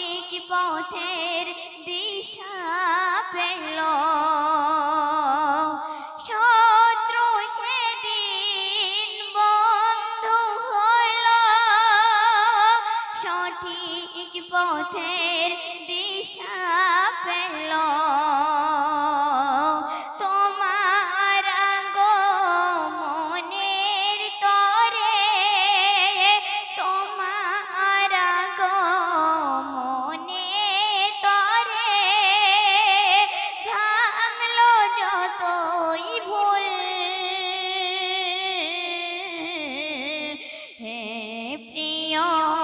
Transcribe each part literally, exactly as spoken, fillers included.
সঠিক পথের দিশা পেল। শত্রু সেদিন বন্ধু হল, সঠিক পথের দিশা পেল। তোমার আগমনের তরে, তোমার আগমনের তরে ভাঙলো যতই ভুল। হে প্রিয়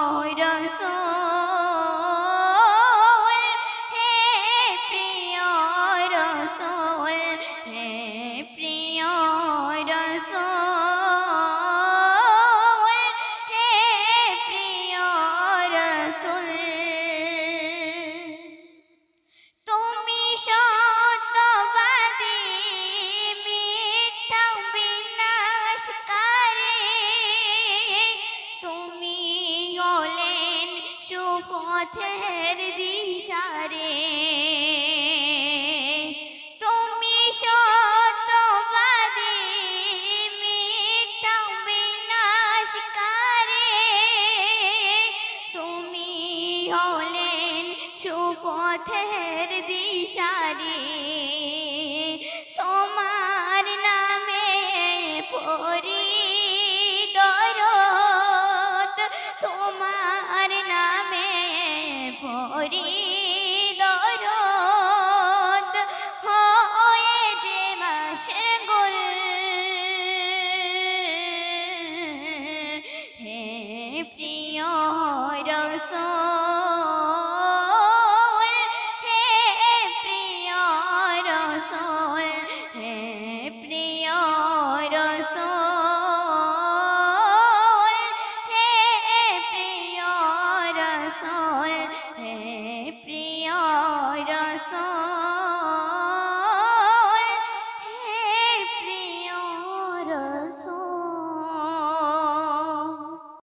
রাসূল, হে প্রিয় রাসূল, হে প্রিয় রাসূল, হে প্রিয় রাসূল। তুমি সত্যবাদী, মিথ্যা বিনাশকারী, তুমি হলেন সুপথের দিশারি। তুমি সত্যবাদী, মিথ্যা বিনাশকারী, তুমি হলেন সুপথের দিশারি। তোমার নামে পড়ি দরদ, তোমার নামে পড়ি দরদ, হয়ে যে মাশগুল। হে প্রিয় রাসূল, হে প্রিয় রাসূল, হে প্রিয় রাসূল, হে প্রিয় রাসূল, হে প্রিয় রাসূল।